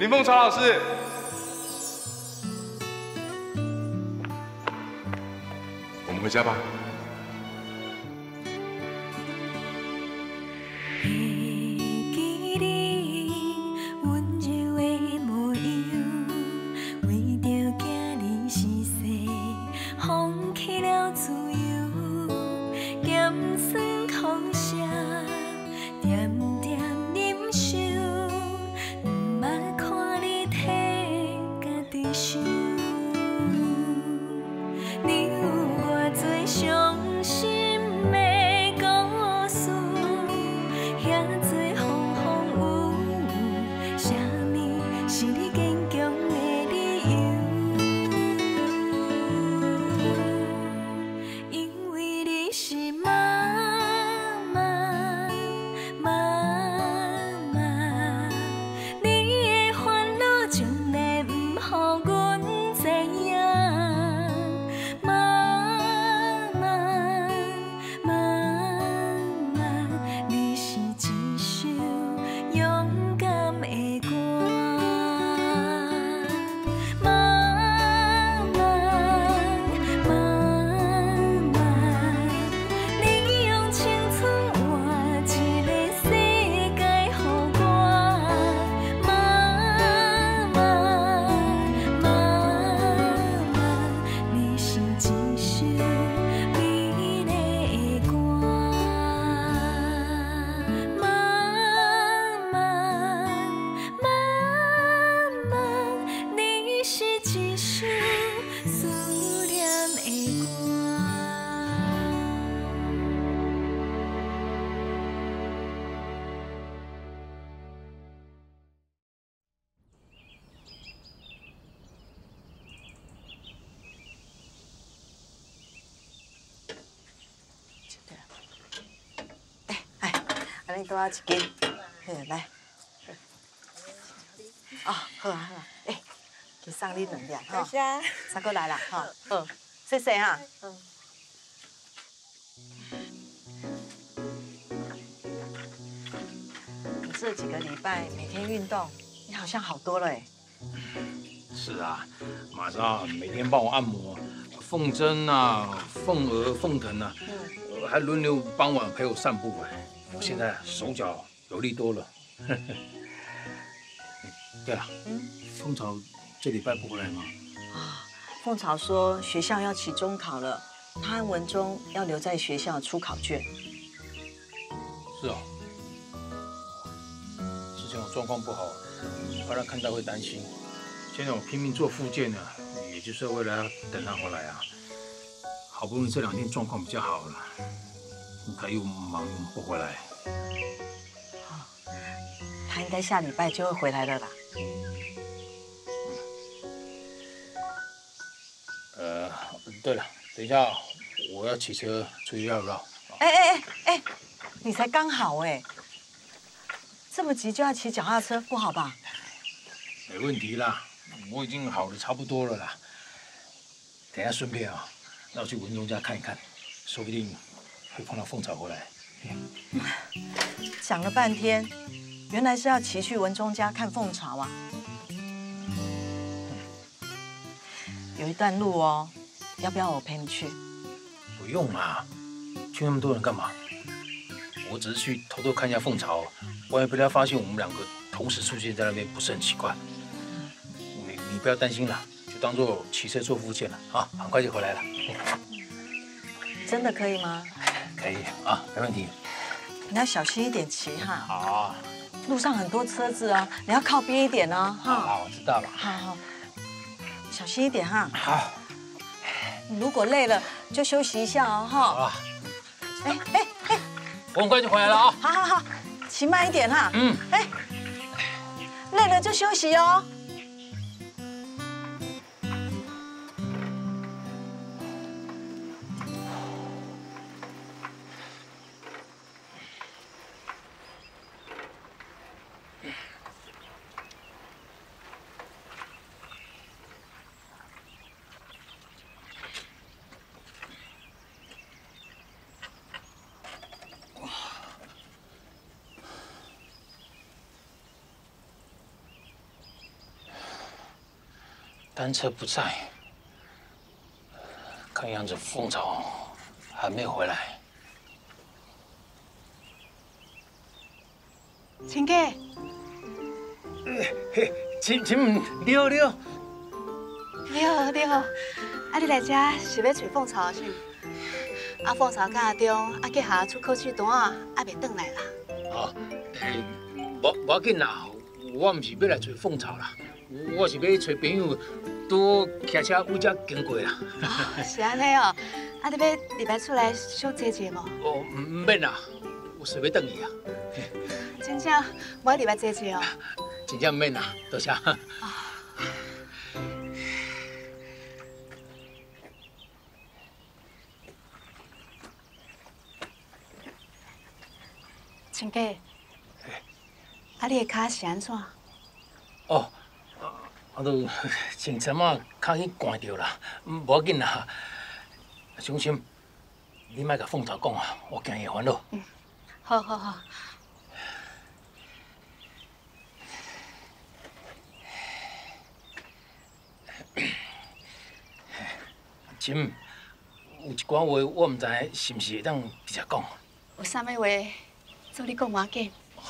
林凤朝老师，我们回家吧。 你多少一斤？嘿，来。啊，好啊好啊，去送你2粒哈。 谢谢。 三哥来啦哈，好，谢谢哈。你这几个礼拜每天运动，你好像好多了哎。 是啊，马上每天帮我按摩，凤珍啊、凤娥、凤腾啊，还轮流帮我陪我散步哎。我现在手脚有力多了。对了，凤巢这礼拜不回来吗？ 啊，凤巢说学校要期中考了，他和文忠要留在学校出考卷。 是哦。之前我状况不好，怕他看到会担心。现在我拼命做复健呢，也就是为了要等他回来啊。好不容易这2天状况比较好了，他又忙不回来。 他应该下礼拜就会回来了啦。 对了，等一下我要骑车出去绕绕。 你才刚好哎，这么急就要骑脚踏车，不好吧？ 没问题啦，我已经好的差不多了啦。等一下顺便啊，绕去文忠家看一看，说不定会碰到凤巢回来。 想了半天，原来是要骑去文忠家看凤巢啊。有一段路哦，要不要我陪你去？ 不用啦，去那么多人干嘛？我只是去偷偷看一下凤巢，万一被他发现我们2个同时出现在那边，不是很奇怪？你不要担心啦，就当做骑车做复健了啊，很快就回来了。 真的可以吗？ 可以啊，没问题。 你要小心一点骑哈。 好。 路上很多车子啊，你要靠边一点哦。 好，我知道了。 好，小心一点哈。 好。 你如果累了就休息一下哦哈。 好了。我很快就回来了啊。 好，骑慢一点哈。累了就休息哦。 单车不在，看样子凤巢还没回来。 亲家， 嘿，亲，你好，你好。 你好，你好。啊，你来这是要找凤巢是？啊，凤巢甲阿中啊，去下出考试单啊，还袂转来啦。 哦，无要紧啦，我唔是要来找凤巢啦，我是要找朋友，拄骑车为遮经过啦。 是安尼哦。啊，你要礼拜出来小坐坐无？ 哦，唔免啦，有事要转去啊。 真正无爱礼拜坐坐哦。 真正唔免啦，多谢。 亲家，啊，你的脚是安怎？ 哦，我都前阵仔脚去掼着啦，无要紧啦。相信你莫甲凤巢讲啊，我惊伊会烦恼。 好好好。 亲，有一寡话我唔知是毋是会当直接讲。 有啥物话，做你讲我紧。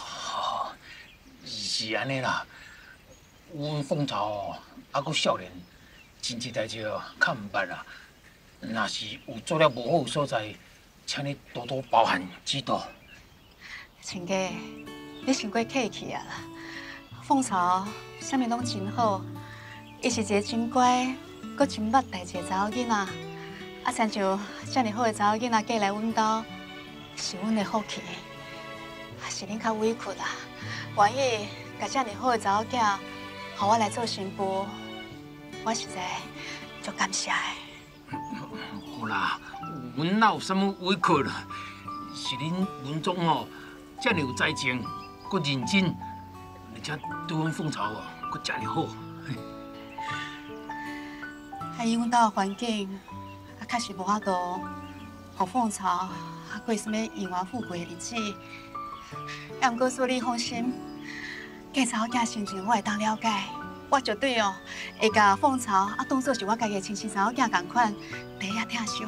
是安尼啦，阮凤巢还阁少年，真济代志较唔捌啦。若是有做了无好所在，请你多多包涵指导。 亲家，你伤过客气啊啦。凤巢啥物拢真好，伊是一个真乖、阁真捌代志的查某囡仔。啊，亲像遮尔好的查某囡仔嫁来阮兜，是阮的福气。是恁较委屈啦，愿意甲遮尔好的查某囝，互我来做新妇，我实在足感谢的。 好啦，阮哪有啥物委屈啦？是恁文总吼，遮尔有才情，阁认真，而且对阮凤巢阁遮尔好。 啊，以阮兜的环境，啊，确实无法度互凤巢啊过什么荣华富贵的日子。也毋过，所以你放心，嫁查某囝心情我会当了解，我绝对哦会甲凤巢啊当作是我家己的亲生查某囝同款，第一疼惜。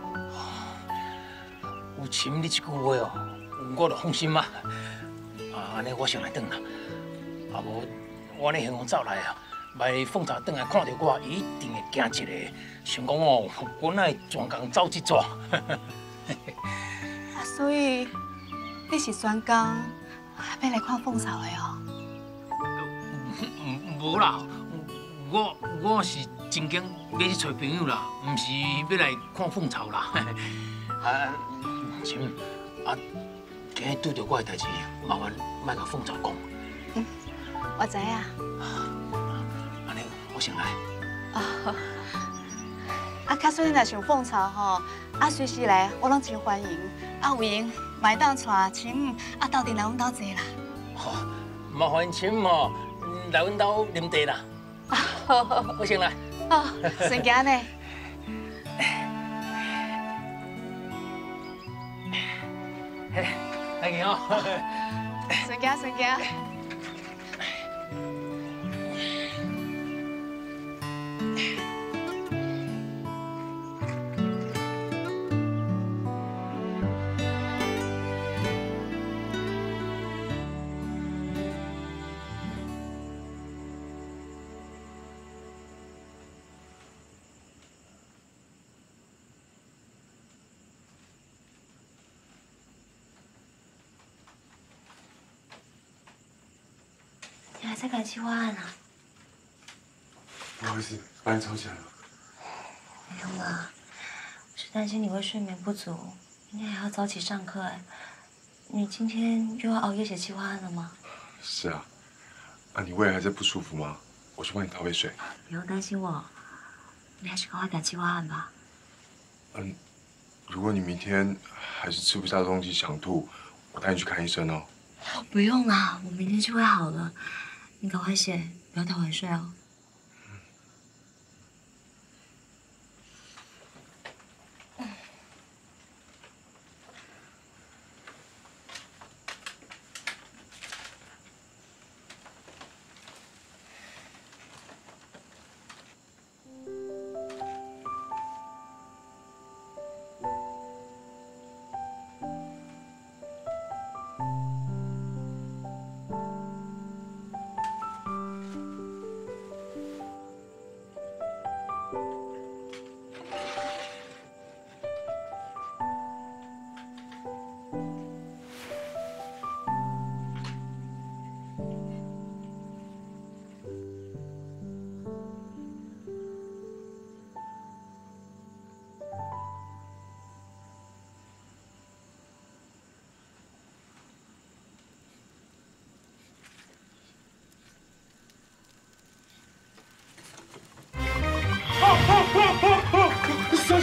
有亲你这句话哦，我就放心啊。安尼我先来转啦。啊无，我安尼向走来啊，万凤巢转来看到我，一定会惊一个。想讲哦，我哪会全工走一撮？ 啊，所以你是专工要来看凤巢的哦？ 无啦，我是真经要去找朋友啦，毋是要来看凤巢啦。啊，亲，啊，今日拄着我的代志，麻烦莫甲凤巢讲。 我知影。 安尼，我先来。 哦，啊，假使你若想凤巢吼，啊，随时来，我拢真欢迎。啊，有闲嘛会当带亲母啊，斗阵来阮兜坐啦。 好，麻烦亲吼来阮兜啉茶啦。 好好我先来。 好，先行呢。 嘿，来去哦。 先行，先行。 你还在赶计划案啊？ 不好意思，把你吵起来了。 没有啦，我是担心你会睡眠不足，明天还要早起上课哎。你今天又要熬夜写计划案了吗？ 是啊，啊，你胃还在不舒服吗？我去帮你倒杯水。 不用担心我，你还是赶快赶计划案吧。 如果你明天还是吃不下东西想吐，我带你去看医生哦。 不用啦，我明天就会好了。你赶快写，不要太晚睡哦。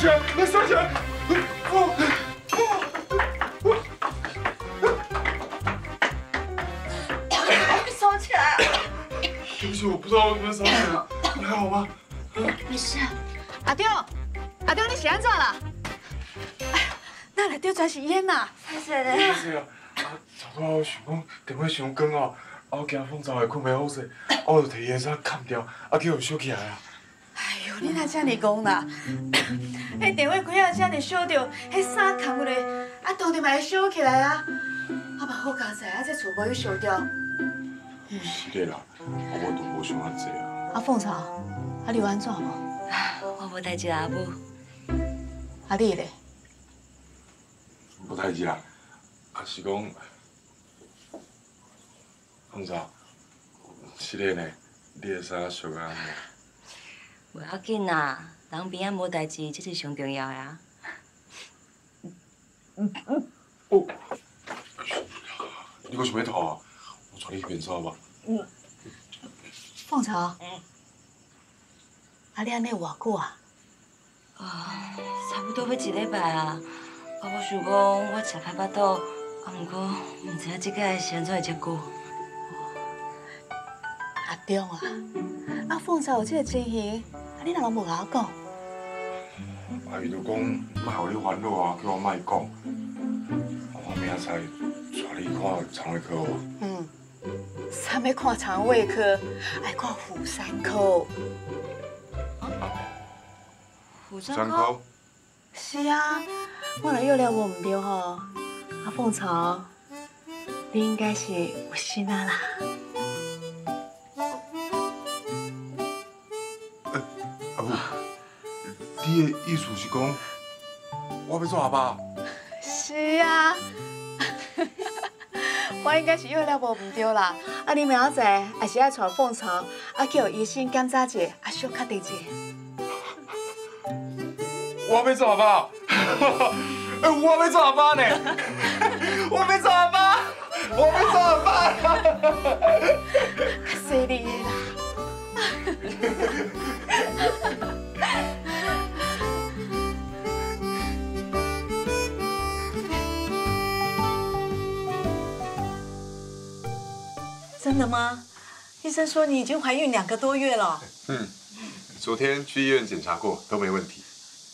起来，来收起来！ 收起来！ 对不起，我不知道为什么烧起来，你还好吗？ 没事。 阿中，阿中，你是安怎啦？哎呀，那内底全是烟呐！ 拍谁嘞？ 是啊，早到我想讲电话伤光哦，我惊凤巢会困袂好势，我就摕伊的衫砍掉，叫伊收起来啊。 哎呦，你哪这么讲啦？迄电话开啊，这么烧着，迄衫扛落来，啊，当然嘛会烧起来啊！啊，嘛好佳哉，啊，这厝无有烧掉。 是的啦，我都无想安济啊。 啊，凤巢，啊，你有安怎无？ 我无代志啦，阿母。 啊，你咧？ 无代志啦，啊是讲，凤巢，是的呢，你的衫烧啊安尼。 无要紧啦，人平安无代志，这是上重要的啊。 哦，你搁想要吐啊？我带你去便所吧。 凤巢，啊，你安尼有偌久啊？ 差不多要一礼拜啊。我想讲，我食歹巴肚，啊，毋过毋知影即摆是安怎会遮久。 阿中啊，啊，凤巢有这个情形，啊，你哪拢无甲我讲？ 啊，伊就讲莫互你烦恼啊，叫我莫讲。我明仔载带你看肠胃科哦。 啥要看肠胃科，爱看妇产科。 妇三科。 是啊，我若药了无唔对吼，啊，凤巢，你应该是有心啊啦。 阿母，你的意思是讲我要做阿爸？ 是啊，我应该是药了无唔对啦。啊，你明仔载还是爱带凤巢，啊，叫医生检查者，啊，小确定者。 我要做阿爸，我要做阿爸呢，我要做阿爸，我要做阿爸。 较犀利的啦。 真的吗？医生说你已经怀孕2个多月了。 昨天去医院检查过，都没问题。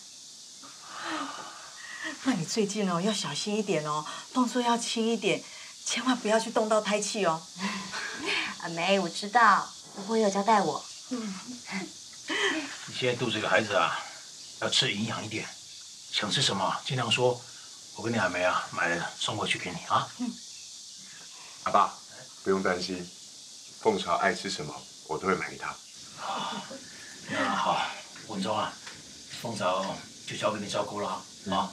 那你最近哦要小心一点哦，动作要轻一点，千万不要去动到胎气哦。 阿梅，我知道，我也有交代我。 你现在肚子里的孩子啊，要吃营养一点，想吃什么尽量说，我跟你阿梅啊买了送过去给你啊。 阿爸，不用担心，凤巢爱吃什么，我都会买给她。 那好，文忠啊，凤巢就交给你照顾了啊。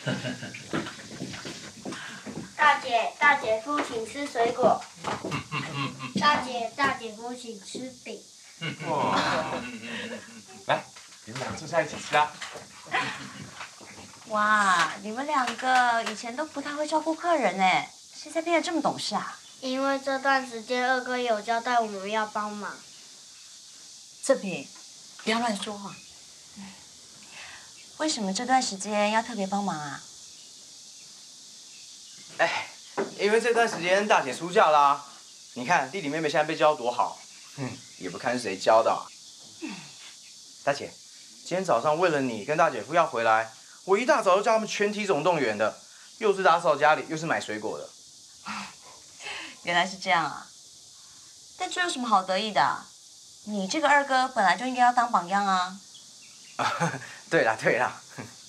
大姐、大姐夫，请吃水果。大姐、大姐夫，请吃饼。 哇，来，你们俩坐在一起吃啊。 哇，你们2个以前都不太会照顾客人哎，现在变得这么懂事啊？ 因为这段时间二哥有交代我们要帮忙。 正平，不要乱说话。 为什么这段时间要特别帮忙啊？ 哎，因为这段时间大姐出嫁啦，你看弟弟妹妹现在被教多好，也不看是谁教的啊。大姐，今天早上为了你跟大姐夫要回来，我一大早就叫他们全体总动员的，又是打扫家里，又是买水果的。 原来是这样啊！但这有什么好得意的啊？你这个二哥本来就应该要当榜样啊！ 对啦对啦，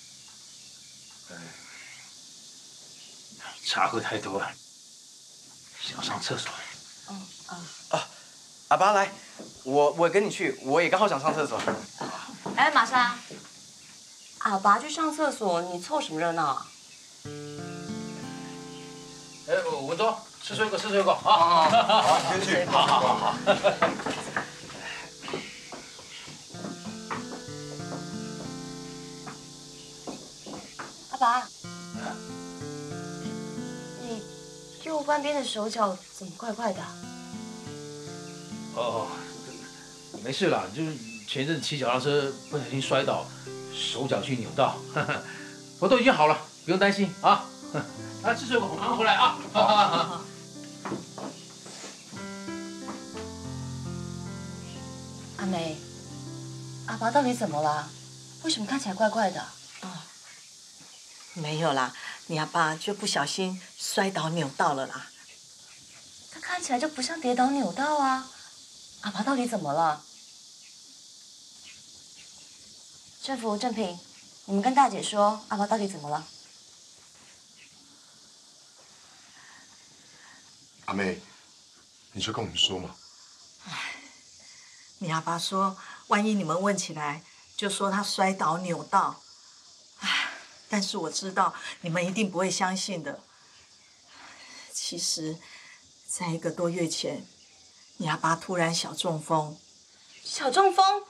茶喝太多了，想上厕所。 阿爸来，我跟你去，我也刚好想上厕所。 哎，玛莎，阿爸去上厕所，你凑什么热闹啊？ 哎，文忠，吃水果，吃水果啊！ 好，先去。 好。 阿爸，你右半边的手脚怎么怪怪的啊？ 哦，没事啦，就是前一阵骑脚踏车不小心摔倒， 手脚去扭到，我都已经好了，不用担心啊。啊，吃水果，马上回来啊。好。 阿梅，阿爸到底怎么了？为什么看起来怪怪的？ 没有啦，你阿爸就不小心摔倒扭到了啦。 他看起来就不像跌倒扭到啊。阿爸到底怎么了？政府正平，你们跟大姐说，阿爸到底怎么了？ 阿妹，你就跟我们说嘛。 你阿爸说，万一你们问起来，就说他摔倒扭到。但是我知道你们一定不会相信的。其实，在1个多月前，你阿爸突然小中风。 小中风？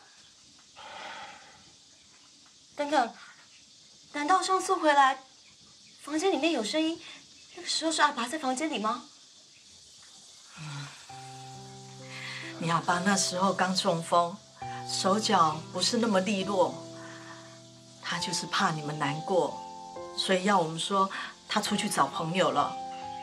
等等，难道上次回来，房间里面有声音？那个时候是阿爸在房间里吗？ 你阿爸那时候刚中风，手脚不是那么利落，他就是怕你们难过，所以要我们说他出去找朋友了。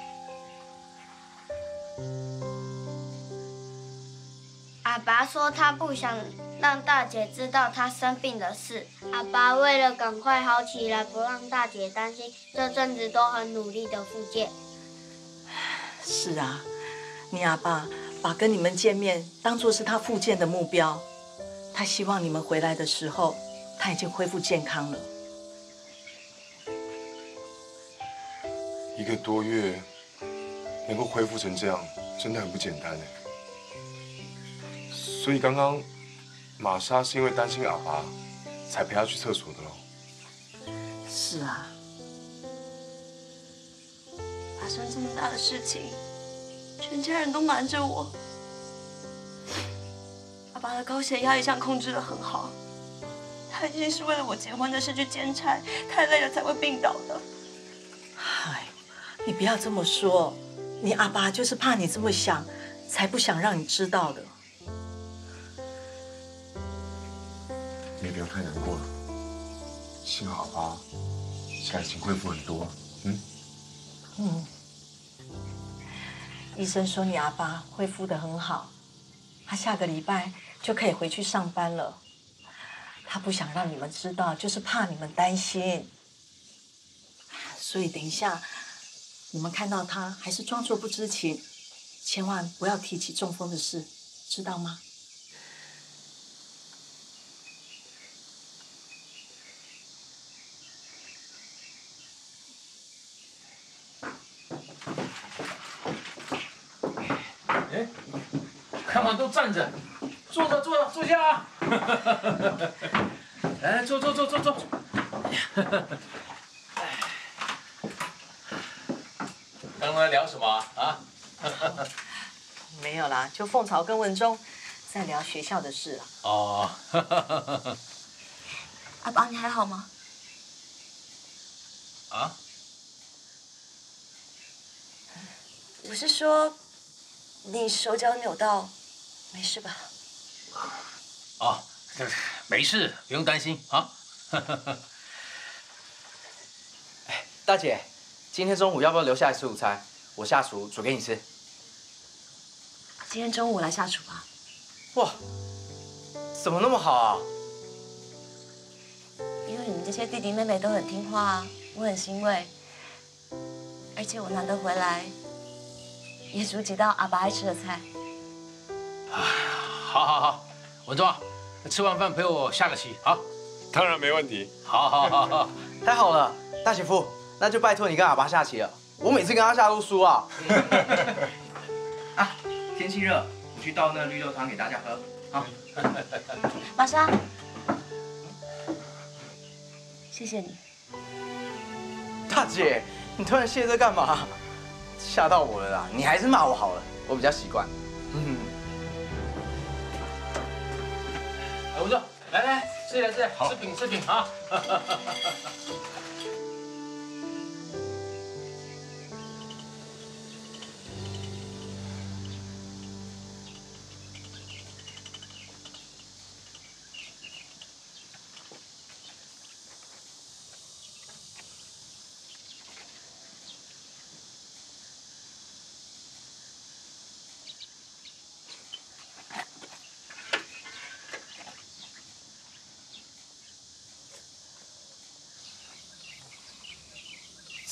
阿爸说他不想让大姐知道他生病的事。阿爸为了赶快好起来，不让大姐担心，这阵子都很努力的复健。 是啊，你阿爸把跟你们见面当作是他复健的目标，他希望你们回来的时候，他已经恢复健康了。 1个多月能够恢复成这样，真的很不简单哎。所以刚刚玛莎是因为担心阿爸，才陪他去厕所的喽。 是啊， 发生这么大的事情，全家人都瞒着我。阿爸的高血压一向控制得很好，他一定是为了我结婚的事去兼差，太累了才会病倒的。 哎，你不要这么说，你阿爸就是怕你这么想，才不想让你知道的。 你也不要太难过了，幸好阿爸现在已经恢复很多了。 医生说你阿爸恢复得很好，他下个礼拜就可以回去上班了。他不想让你们知道，就是怕你们担心。所以等一下你们看到他，还是装作不知情，千万不要提起中风的事，知道吗？ 哎，干嘛都站着？坐下啊！来，坐。刚刚聊什么啊？ 没有啦，就凤巢跟文忠在聊学校的事啊。 哦， 阿爸，你还好吗？ 啊？ 我是说，你手脚扭到，没事吧？ 哦，没事，不用担心啊。 哎，大姐，今天中午要不要留下来吃午餐？我下厨煮给你吃。 今天中午我来下厨吧。 哇，怎么那么好啊？ 因为你们这些弟弟妹妹都很听话啊，我很欣慰。而且我难得回来，也煮几道阿爸爱吃的菜。 好，文忠啊，吃完饭陪我下个棋啊。 当然没问题。 好。 太好了，大姐夫，那就拜托你跟阿爸下棋了。我每次跟他下都输啊。啊，天气热，我去倒那绿豆汤给大家喝。好。 玛莎，谢谢你。 大姐，你突然谢这干嘛？吓到我了啦！你还是骂我好了，我比较习惯。 文忠，来，吃点，吃饼啊。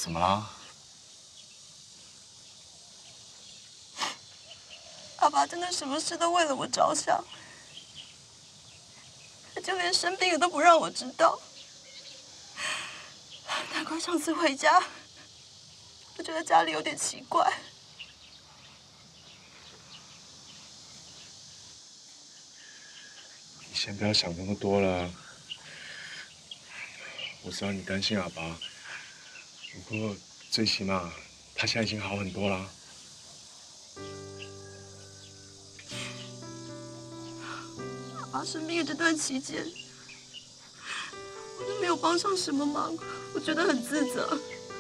怎么啦？ 爸爸真的什么事都为了我着想，他就连生病了都不让我知道。难怪上次回家，我觉得家里有点奇怪。 你先不要想那么多了。我知道你担心阿爸，不过最起码他现在已经好很多啦。 爸生病的这段期间，我都没有帮上什么忙，我觉得很自责。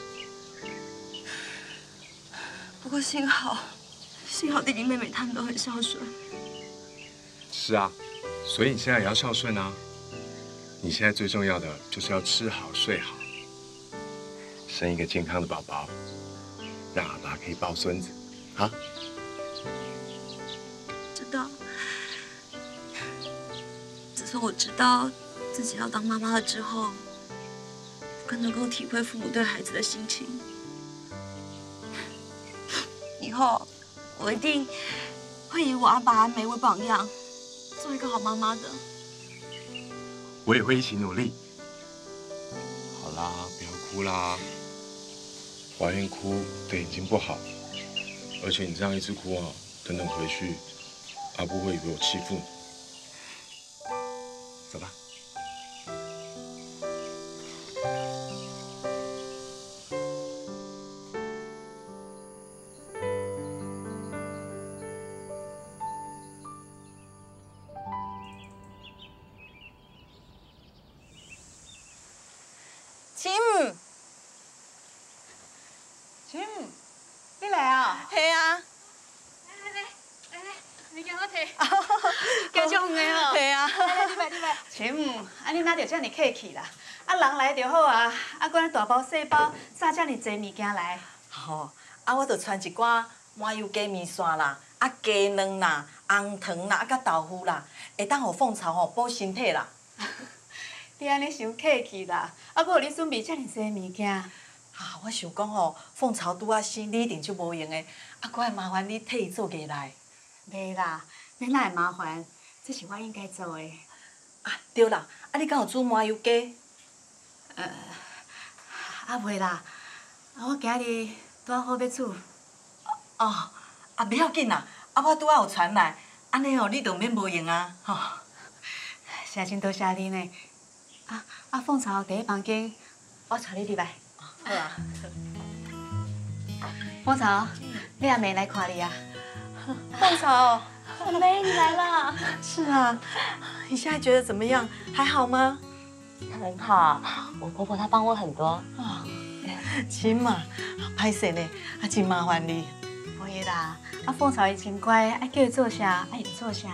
不过幸好弟弟妹妹他们都很孝顺。 是啊，所以你现在也要孝顺啊。你现在最重要的就是要吃好睡好，生一个健康的宝宝，让阿爸可以抱孙子，啊？ 知道。自从我知道自己要当妈妈了之后，更能够体会父母对孩子的心情。以后我一定会以我阿爸阿美为榜样，做一个好妈妈的。 我也会一起努力。好啦，不要哭啦，怀孕哭对眼睛不好，而且你这样一直哭啊，等等回去，阿布会以为我欺负你。走吧。 秦，你来啊？ 嘿啊， 来，物件我摕，加种的哦。 嘿啊。 来，秦，你哪着遮尔客气啦？人来就好啊，管大包小包，撒遮尔济物件来。 吼，我着传一寡麻油鸡面线啦，鸡卵啦，红糖啦，甲豆腐啦，会当互凤巢补身体啦。 你安尼伤客气啦，搁有你准备遮尔济物件。 我想讲凤巢拄生，你一定就无用的，搁爱麻烦你替伊做艺来。 袂啦，你哪会麻烦？这是我应该做的。 对啦，你敢有煮麻油鸡？ 袂啦，我今日拄好要煮。 袂要紧啦，我拄有传来，安尼你就免无用啊，吼。 是真多谢你呢。凤巢第一房间，我带你入来。 好啊。 凤巢，你阿妹来看你啊。 凤巢， 阿梅，你来了。 是啊，你现在觉得怎么样？还好吗？ 很好，我婆婆她帮我很多。 亲嘛，歹势呢，真麻烦你。 不会啦，凤巢伊真乖，爱叫伊做啥，伊就做啥。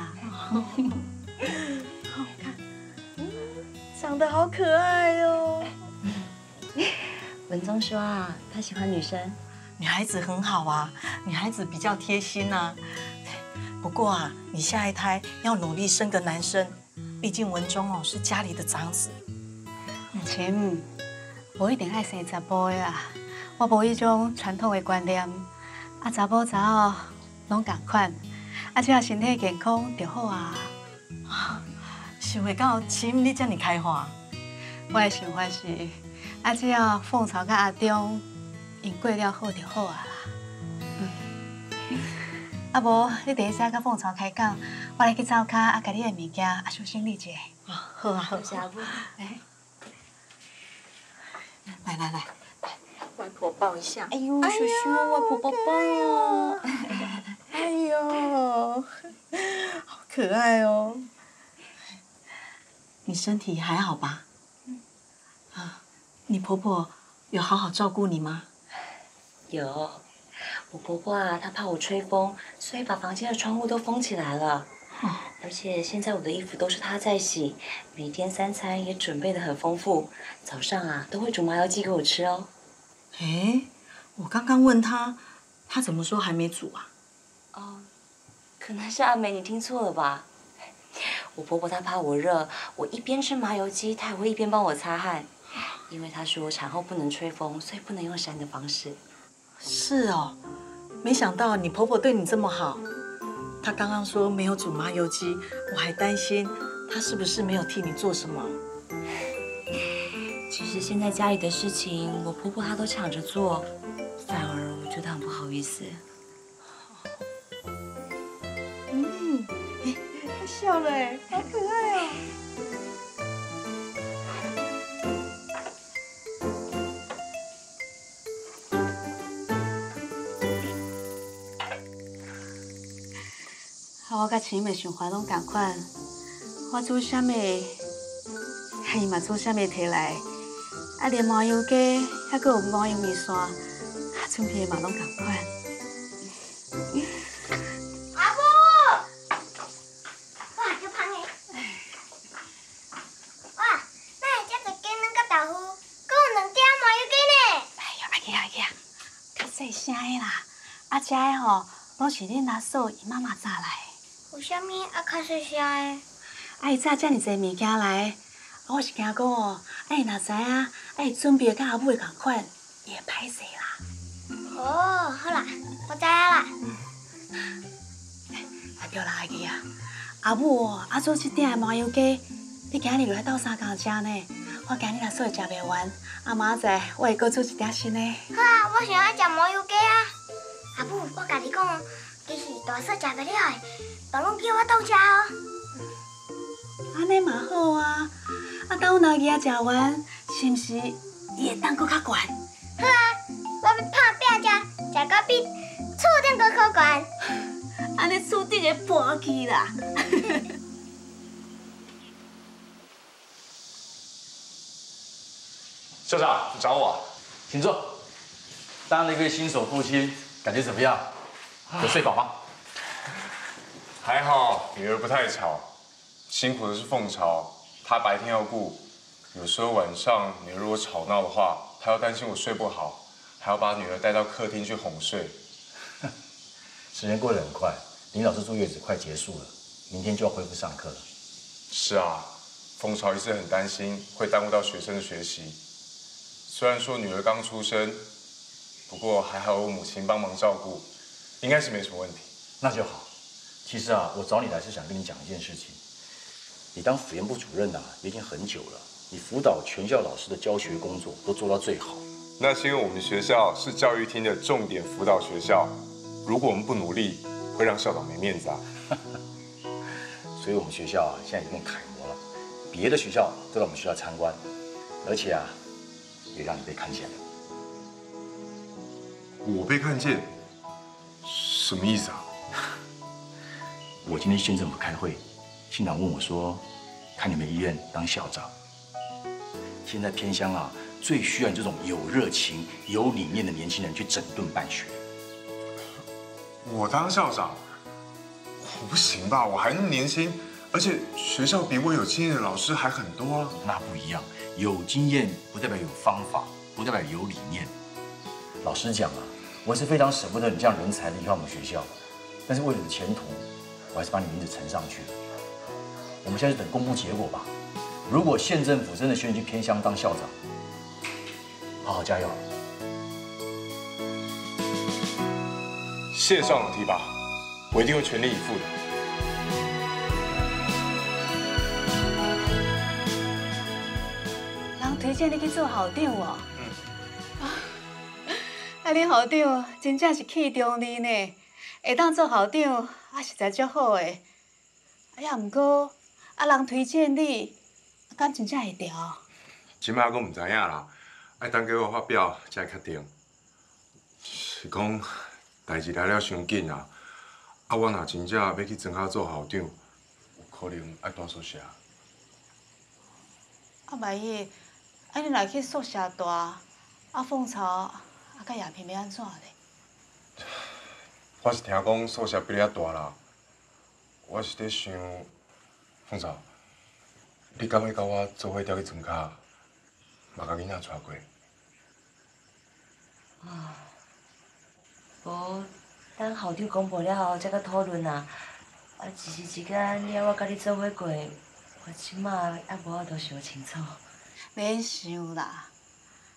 看，长得好可爱哦。 文宗说啊，他喜欢女生。 女孩子很好啊，女孩子比较贴心啊。不过你下一胎要努力生个男生，毕竟文忠是家里的长子。 亲，无一定爱生查甫的啦，我无迄种传统的观念。查甫查某拢同款，只要身体健康就好啊。 想袂到亲你这么开化。 我的想法是，只要凤巢甲阿忠因过了好就好啊啦。无你第一下甲凤巢开讲，我来去灶骹，甲你的物件小整理一下。 好啊，好。 谢阿母。 来，外婆抱一下。 哎呦，叔叔，外婆抱抱哦。 哎呦，好可爱哦。你身体还好吧？你婆婆有好好照顾你吗？ 有，我婆婆她怕我吹风，所以把房间的窗户都封起来了。而且现在我的衣服都是她在洗，每天3餐也准备得很丰富，早上都会煮麻油鸡给我吃哦。 我刚刚问她，她怎么说还没煮啊？ 可能是阿梅你听错了吧？我婆婆她怕我热，我一边吃麻油鸡，她也会一边帮我擦汗。 因为他说产后不能吹风，所以不能用扇的方式。 是哦，没想到你婆婆对你这么好。她刚刚说没有煮麻油鸡，我还担心她是不是没有替你做什么。 其实现在家里的事情，我婆婆她都抢着做，反而我觉得很不好意思。 她笑了哎，好可爱哦。 我甲青妹想法拢同款，我煮啥物，伊嘛煮啥物摕来，连麻油鸡，还佫有麻油面线，准备嘛拢同款。 阿母，哇，足香的！哇，哪会遮多鸡卵甲豆腐，佫有2条麻油鸡呢？ 阿姨，较细声的啦，遮的吼，拢是恁阿嫂伊妈妈炸来。 为虾米较细声的？ 伊炸遮尔济物件来，我是惊讲哦，伊若知影，伊准备甲阿母的同款，伊会歹势啦。 哦，好啦，我知影啦。 对啦，阿姨啊，阿母哦，做这鼎的麻油鸡，你今日落来斗相共食呢？我今日若说会食袂完，明仔载我会搁煮一鼎新的。 好啊，我想要食麻油鸡啊。阿母，我甲你讲哦，其实大嫂食袂了的，都拢叫我斗食哦。 安尼嘛好啊，等我若日食完，是毋是伊会当搁较悬？ 好啊，我要拍拼食到比厝顶搁可悬。 安尼厝顶会搬去啦。 校长，你找我？ 请坐。当了一个新手父亲，感觉怎么样？有睡饱吗？ 还好，女儿不太吵。辛苦的是凤巢，她白天要顾，有时候晚上女儿如果吵闹的话，她要担心我睡不好，还要把女儿带到客厅去哄睡。 时间过得很快，林老师坐月子快结束了，明天就要恢复上课了。 是啊，凤巢一直很担心会耽误到学生的学习。虽然说女儿刚出生，不过还好有母亲帮忙照顾，应该是没什么问题。 那就好。其实啊，我找你来是想跟你讲一件事情。你当辅研部主任也已经很久了，你辅导全校老师的教学工作都做到最好。 那是因为我们学校是教育厅的重点辅导学校，如果我们不努力，会让校长没面子啊。 所以我们学校现在已经楷模了，别的学校都来我们学校参观，而且也让你被看见了。 我被看见，什么意思啊？ 我今天去县政府开会，县长问我说，看你们医院当校长。现在偏乡最需要你这种有热情、有理念的年轻人去整顿办学。 我当校长，我不行吧？我还那么年轻，而且学校比我有经验的老师还很多啊。 那不一样，有经验不代表有方法，不代表有理念。老实讲我是非常舍不得你这样人才离开我们学校，但是为了你的前途，我还是把你名字呈上去了。我们现在就等公布结果吧。如果县政府真的选你去偏乡当校长，好好加油。 谢校长提拔，我一定会全力以赴的。 人推荐你去做校长哦。恁校长真正是器重你呢，会当做校长实在足好的。毋过人推荐你，敢真正会调？ 即摆我唔知影啦，爱等给我发表才会确定。是讲代志来了伤紧我若真正要去庄下做校长，有可能爱住宿舍。 万一恁若去宿舍住，凤巢甲叶片要安怎咧？ 我是听讲宿舍比你遐大啦，我是在想，凤巢，你敢会甲我做伙调去庄下，嘛甲囡仔带过？ 无等校长公布了后，再甲讨论一时之间，你要我甲你做伙过，我即马还无法度想清楚。 免想啦，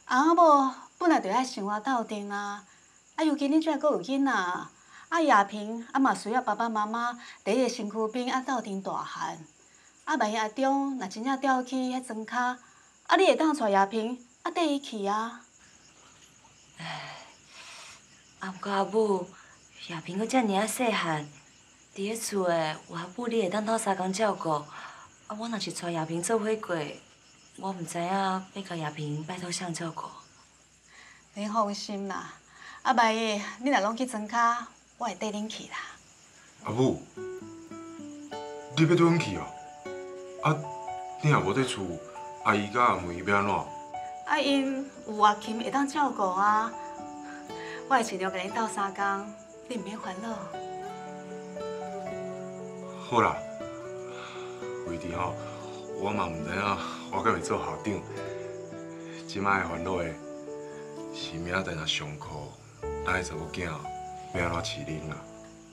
啊无本来就爱生活斗阵啊，尤其恁遮阁有囡仔，亚萍嘛需要爸爸妈妈伫伊个身躯边斗阵大汉。万一阿中若真正掉去迄庄骹，你会当带亚萍缀伊去啊？ 毋过阿母，亚萍阁遮尔啊细汉，伫咧厝诶有阿母你会当斗相共照顾。我若是带亚萍做伙过，我毋知影要甲亚萍拜托谁照顾。 恁放心啦，万一恁若拢去庄骹，我会缀恁去啦。 阿母，你要对阮去哦？啊，你若无伫厝，阿姨甲阿妹要安怎？ 因有阿琴会当照顾啊，我会尽量甲恁斗相共，你毋免烦恼。 好啦，为伫吼，我嘛毋知影我敢会做校长。即摆烦恼的是明仔载若上课，咱的查某囝要安怎饲恁啦？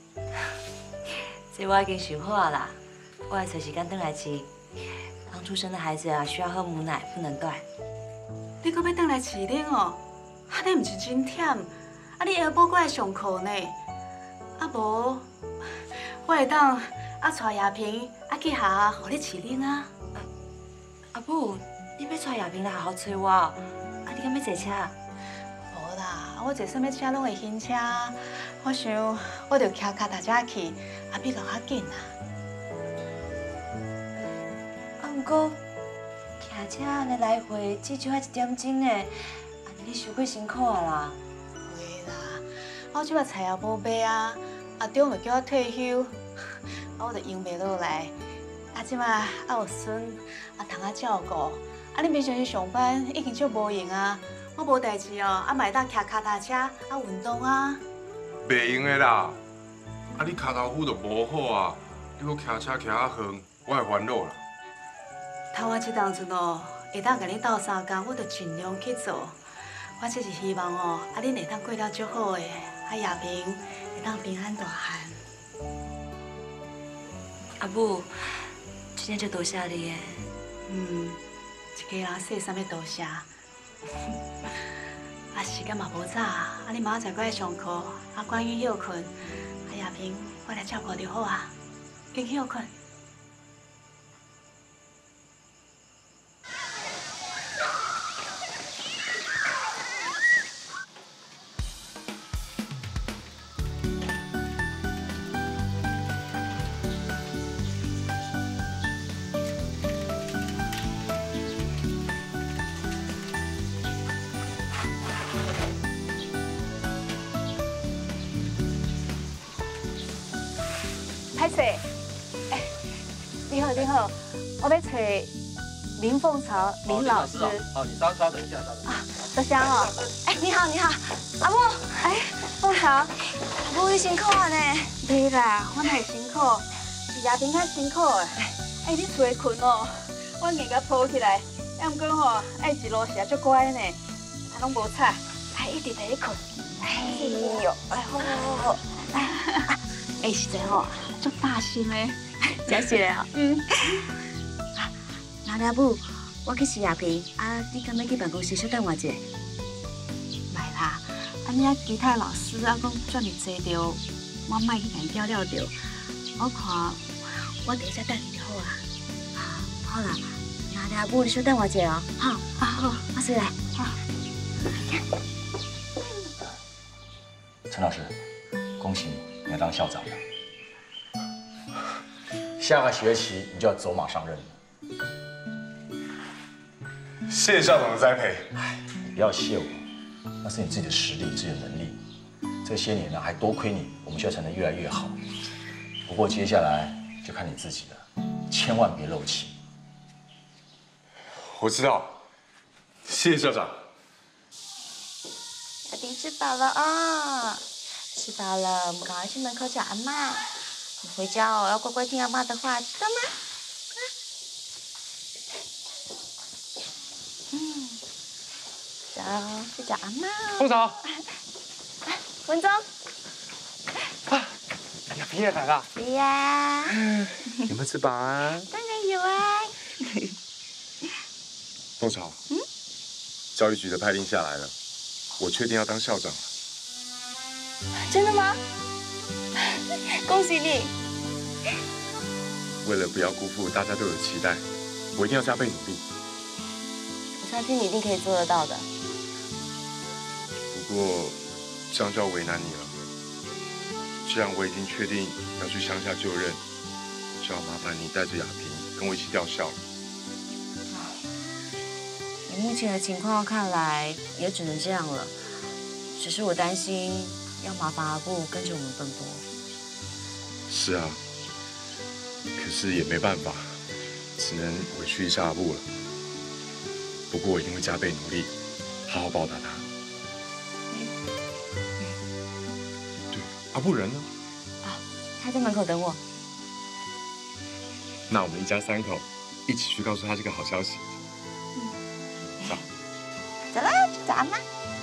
这我已经想好啊啦，我会找时间回来饲。刚出生的孩子啊，需要喝母奶，不能断。 你搁要回来饲恁哦？你毋是真忝？你下晡搁爱上课呢？无，我会当带亚萍去学校，互你饲恁啊。 阿母，你要带亚萍来学校找我？你敢要坐车？ 无啦，我坐什么车拢会晕车。我想我着骑脚踏车去，比较较紧啦。 毋过骑车安尼来回至少要1点钟呢，你伤过辛苦啊啦。 袂啦，我即摆菜也无买啊，阿中就叫我退休，我就用袂落来。即摆有孙通照顾，你平常时上班已经足无闲啊。我无代志哦，嘛会当骑脚踏车运动啊。 袂用的啦，你脚头骨就无好啊，你搁骑车骑啊远，我会烦恼啦。 头我即当阵哦，会当甲你斗相共，我着尽量去做。我只是希望哦，恁会当过了足好诶，亚萍会当平安大汉。 阿母，真正足多谢你诶。 一家人说啥物多谢。时间嘛无早，你明仔载搁爱上课，关于休困，亚萍我来照顾就好啊，紧休困。歹势，你好，你好，我要找林凤潮林老师。 好，你稍等一下， 多谢哦。 你好，你好，阿母。 凤潮， 阿母你辛苦啊呢。 袂啦，我哪会辛苦？是亚萍较辛苦诶。你厝困哦，我硬甲抱起来，毋过吼，一路是足乖呢，拢无吵，一直在咧困。好。实在吼，足大心诶，真是嘞吼。 那阿母，我去饲亚萍，你敢要去办公室稍等我者？ 来啦，你其他老师讲遮尔济着，我莫去甲伊搅了着。我看我等一下等你就好啊。 好啦，那阿母你稍等我者哦。好，我先来。好。 陈老师，恭喜你。你要当校长了，下个学期你就要走马上任了。 谢谢校长的栽培。 你不要谢我，那是你自己的实力、自己的能力。这些年呢，还多亏你，我们学校才能越来越好。不过接下来就看你自己了，千万别漏气。 我知道，谢谢校长。 亚萍吃饱了啊。吃饱了，我们赶快去门口找阿嬷。你回家哦，要乖乖听阿嬷的话，知道吗？走，去找阿嬷。 凤巢， 文忠。 亚萍也来了。 对呀。 有没有吃饱啊？ 当然有啊。 凤巢， 教育局的派令下来了，我确定要当校长了。 真的吗？恭喜你！ 为了不要辜负大家对我的期待，我一定要加倍努力。 我相信你一定可以做得到的。 不过这样就要为难你了。既然我已经确定要去乡下就任，就要麻烦你带着亚萍跟我一起调校了。 以目前的情况看来，也只能这样了。只是我担心要麻烦阿布跟着我们奔波。 是啊，可是也没办法，只能委屈一下阿布了。不过我一定会加倍努力，好好报答他。对，阿布人呢？ 啊，他在门口等我。 那我们一家3口一起去告诉他这个好消息。走， 走啦，去找阿妈。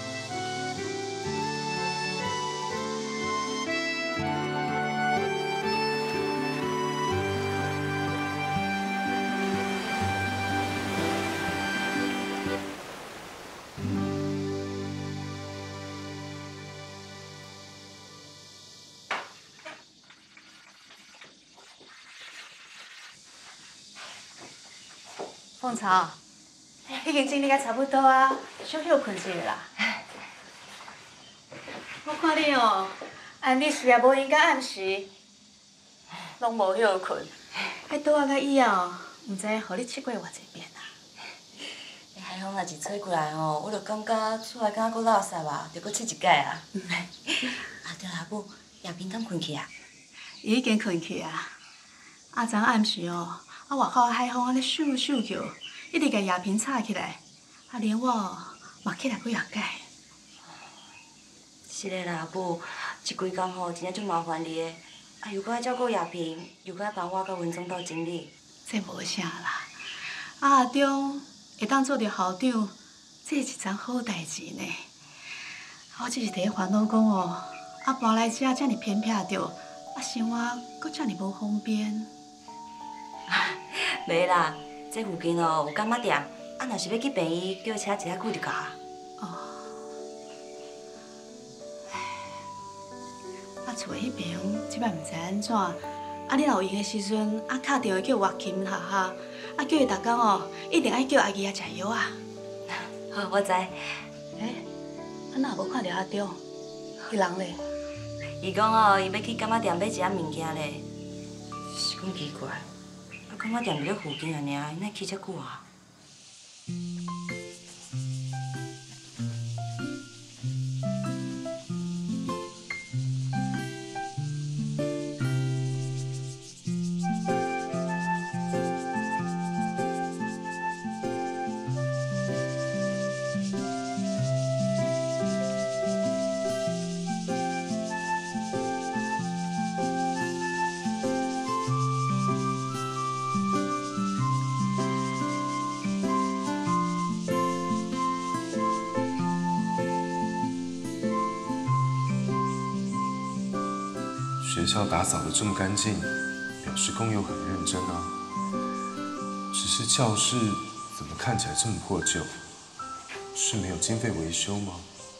凤巢，已经整理甲差不多啊，小休困一下啦。我看你哦，暗日睡也无闲到暗时，拢无休困。迄倒仔到以后，唔知互你试过偌济遍啊？ 海风若一吹过来吼，我就感觉厝内敢搁垃圾啊，着搁试一摆啊。啊对啦，母，亚萍敢困去啊？ 伊已经困去啊。昨昏暗时哦。外口海风安尼咻咻叫，一直甲亚萍吵起来，连我嘛起来几下解。 是的啦，母，这几工吼真正足麻烦你的，又搁要照顾亚萍，又搁要帮我甲文总斗整理。 这无啥啦，阿中会当做着校长，这是一桩好代志呢。我只是第一烦恼讲哦，搬来这尔偏僻着，生活搁这尔无方便。 袂啦，这附近哦有干妈店，若是要去便宜，叫车一下久就到啊。 哦。厝迄边即摆毋知安怎，你若有闲的时阵，敲电话叫岳琴哈哈，叫伊逐工哦，一定爱叫阿姨食药啊。 好，我知。 若无看到阿中，伊人咧？ 伊讲哦，伊要去干妈店买一下物件咧，是讲奇怪。干妈店伫咧附近安尼啊，哪去遮久啊？ 学校打扫得这么干净，表示工友很认真啊。只是教室怎么看起来这么破旧？是没有经费维修吗？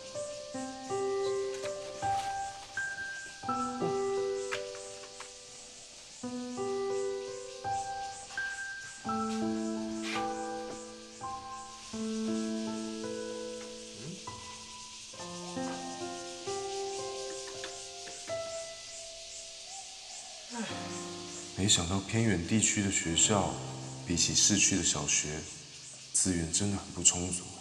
没想到偏远地区的学校，比起市区的小学，资源真的很不充足。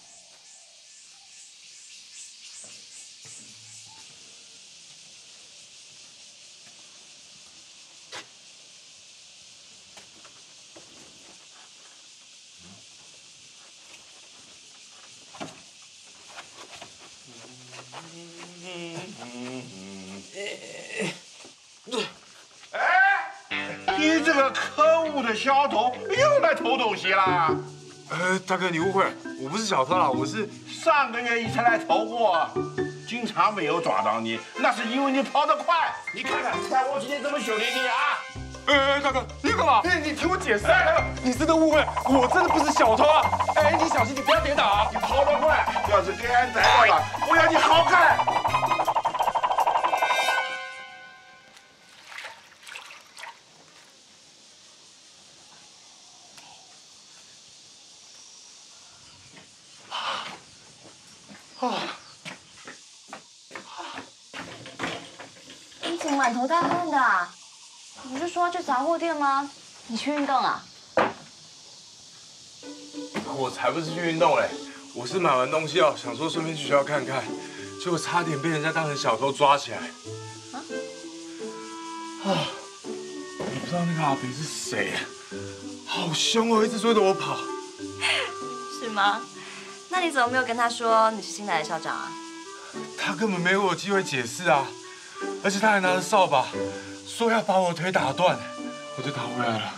你这个可恶的小偷又来偷东西啦！ 大哥，你误会了，我不是小偷啦，我是上个月你才来偷过，警察没有抓到你，那是因为你跑得快。你看看，看我今天怎么修理你啊！ 大哥，你干嘛？ 你听我解释。 你真的误会，我真的不是小偷啊！你小心，你不要跌倒啊！ 你跑得快，要是给俺逮到了，我要你好看。 你怎么满头大汗的啊？你不是说要去杂货店吗？你去运动啊？ 我才不是去运动嘞，我是买完东西哦，想说顺便去学校看看，结果差点被人家当成小偷抓起来。我不知道那个阿北是谁，好凶哦，一直追着我跑。 是吗？那你怎么没有跟他说你是新来的校长啊？ 他根本没给我机会解释啊，而且他还拿着扫把，说要把我腿打断，我就逃回来了。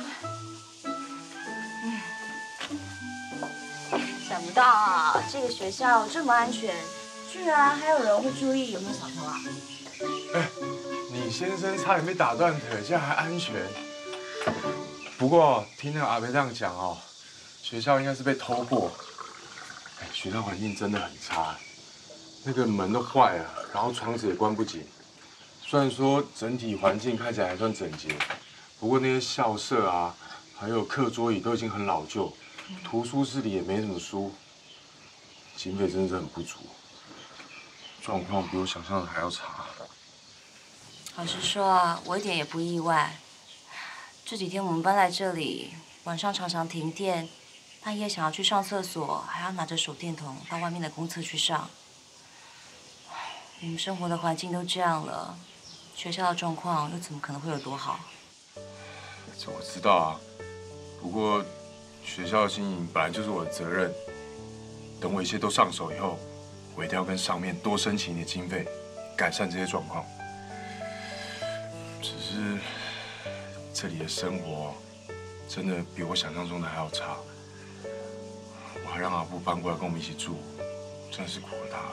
想不到啊，这个学校这么安全，居然还有人会注意有没有小偷啊！ 你先生差点被打断腿，这样还安全。不过听那个阿伯这样讲哦，学校应该是被偷过。学校环境真的很差，那个门都坏了，然后窗子也关不紧。虽然说整体环境看起来还算整洁，不过那些校舍啊，还有课桌椅都已经很老旧，图书室里也没什么书，经费真的是很不足，状况比我想象的还要差。 老实说啊，我一点也不意外。这几天我们搬来这里，晚上常常停电，半夜想要去上厕所，还要拿着手电筒到外面的公厕去上。我们生活的环境都这样了，学校的状况又怎么可能会有多好？ 这我知道啊，不过学校的经营本来就是我的责任。等我一切都上手以后，我一定要跟上面多申请一点经费，改善这些状况。只是这里的生活真的比我想象中的还要差。我还让阿布搬过来跟我们一起住，真是苦了他。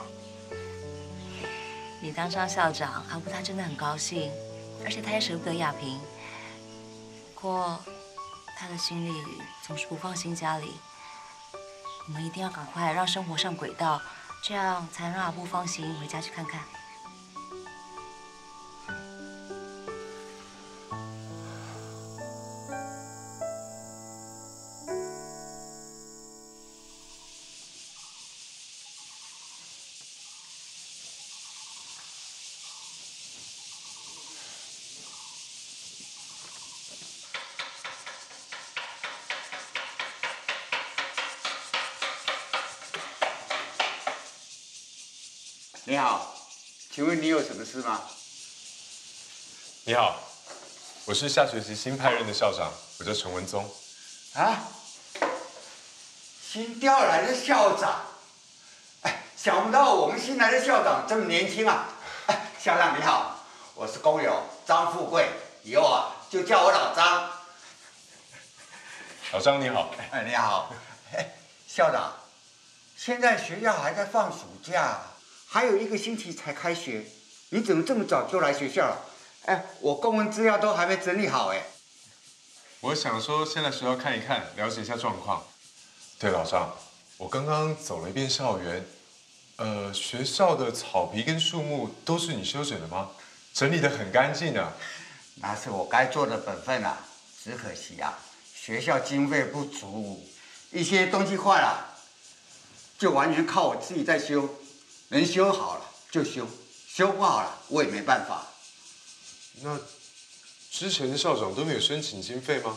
你当上校长，阿布他真的很高兴，而且他也舍不得亚萍。不过他的心里总是不放心家里。我们一定要赶快让生活上轨道，这样才能让阿布放心回家去看看。 你好，请问你有什么事吗？ 你好，我是下学期新派任的校长，我叫陈文宗。 啊？新调来的校长？哎，想不到我们新来的校长这么年轻啊！哎，校长你好，我是工友张富贵，以后啊就叫我老张。 老张你好。 哎，你好。哎，校长，现在学校还在放暑假。还有1个星期才开学，你怎么这么早就来学校了？哎，我公文资料都还没整理好哎。 我想说先来学校看一看，了解一下状况。对，老张，我刚刚走了一遍校园，学校的草皮跟树木都是你修整的吗？整理得很干净啊。 那是我该做的本分啊，只可惜啊，学校经费不足，一些东西坏了，就完全靠我自己在修。能修好了就修，修不好了我也没办法。 那之前的校长都没有申请经费吗？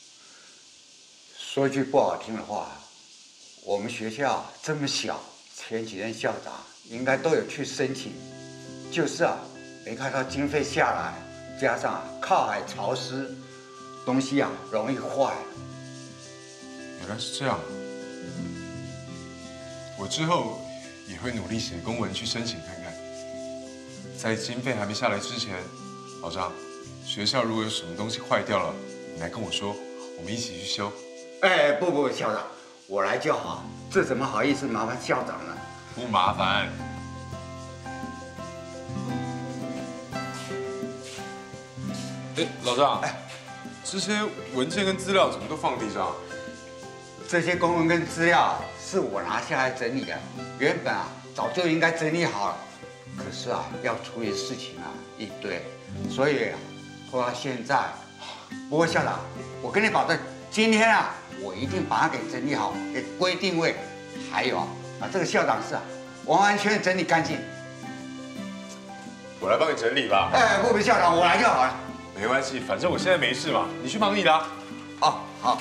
说句不好听的话，我们学校这么小，前几任校长应该都有去申请，就是啊，没看到经费下来，加上啊靠海潮湿，东西啊容易坏。 原来是这样。我之后也会努力写公文去申请看看。在经费还没下来之前，老张，学校如果有什么东西坏掉了，你来跟我说，我们一起去修。 哎，不，校长，我来就好，这怎么好意思麻烦校长呢？ 不麻烦。哎， 哎，老张，这些文件跟资料怎么都放地上？ 这些公文跟资料是我拿下来整理的，原本啊早就应该整理好了，可是啊要处理的事情啊一堆，所以拖到现在。不过校长，我跟你保证，今天啊我一定把它给整理好，给归定位，还有把这个校长室啊完完全全整理干净。 我来帮你整理吧。 哎，不，校长，我来就好了。 没关系，反正我现在没事嘛，你去忙你的。 哦，好。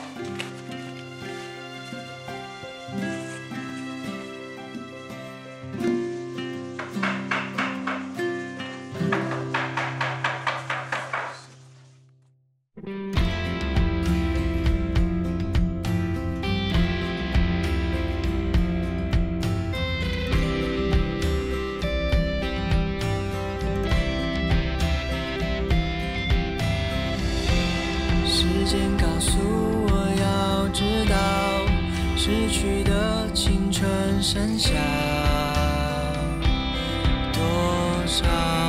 剩下多少？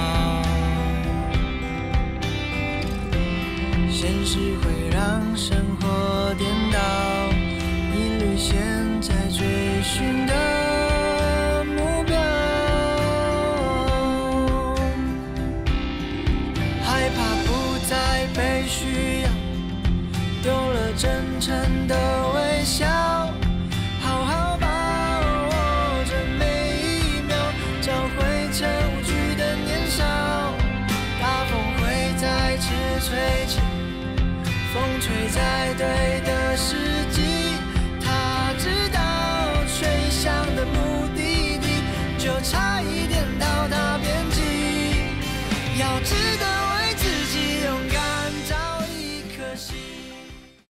现实会让生活颠倒，一缕线在追寻的目标，害怕不再被需要，丢了真诚的微笑。吹起，风吹在对的时机，他知道吹向的目的地，就差一点到达边际。要知道。